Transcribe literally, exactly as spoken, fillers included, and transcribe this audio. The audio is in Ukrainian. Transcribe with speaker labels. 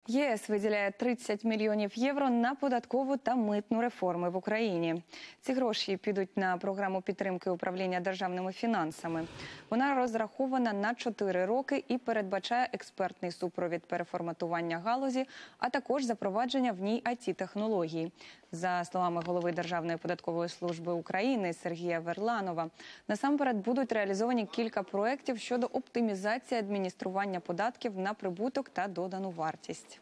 Speaker 1: ЄС виділяє тридцять мільйонів євро на податкову та митну реформи в Україні. Ці гроші підуть на програму підтримки управління державними фінансами. Вона розрахована на чотири роки і передбачає експертний супровід переформатування галузі, а також запровадження в ній ай ті-технологій. За словами голови Державної податкової служби України Сергія Верланова, насамперед будуть реалізовані кілька проєктів щодо оптимізації адміністрування податків на прибуток та додану вартість.